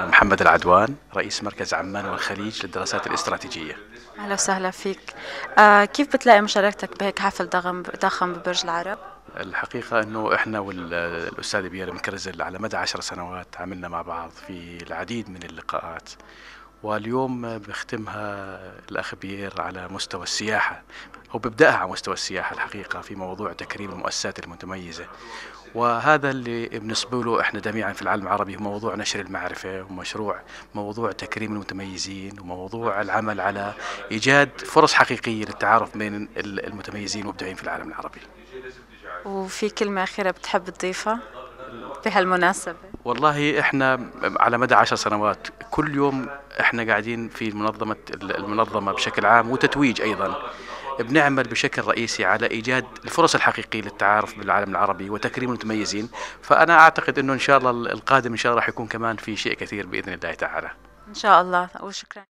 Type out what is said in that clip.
أنا محمد العدوان، رئيس مركز عمان والخليج للدراسات الاستراتيجية. أهلا وسهلا فيك. كيف بتلاقي مشاركتك بهيك حفل ضخم ببرج العرب؟ الحقيقة أنه إحنا والأستاذ بيير مكرزل على مدى 10 سنوات عملنا مع بعض في العديد من اللقاءات، واليوم بختمها الأخ بيير على مستوى السياحة، أو ببدأها على مستوى السياحة الحقيقة في موضوع تكريم المؤسسات المتميزة. وهذا اللي بنسبه له احنا جميعا في العالم العربي، هو موضوع نشر المعرفة، ومشروع موضوع تكريم المتميزين، وموضوع العمل على إيجاد فرص حقيقية للتعارف بين المتميزين والمبدعين في العالم العربي. وفي كلمة أخيرة بتحب تضيفها بهالمناسبة؟ والله احنا على مدى 10 سنوات كل يوم احنا قاعدين في المنظمة بشكل عام وتتويج ايضا، بنعمل بشكل رئيسي على ايجاد الفرص الحقيقية للتعارف بالعالم العربي وتكريم المتميزين. فانا اعتقد انه ان شاء الله القادم ان شاء الله راح يكون كمان في شيء كثير باذن الله تعالى. إن شاء الله، وشكرا.